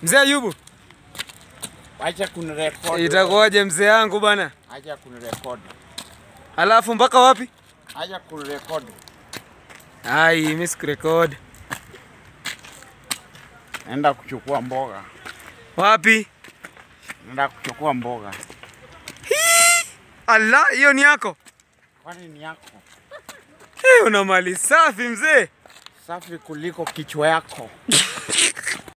Mzee Ayubu. Acha kunirecord. Itakuwaje mzee yangu bana? Acha kunirecord. Alafu mpaka wapi? Acha kunirecord. Ai, mimi sikurecord. Naenda kuchukua mboga. Wapi? Naenda kuchukua mboga. Allah, hiyo ni yako? Kwani ni yako? Una mali safi mzee. Safi kuliko kichwa yako.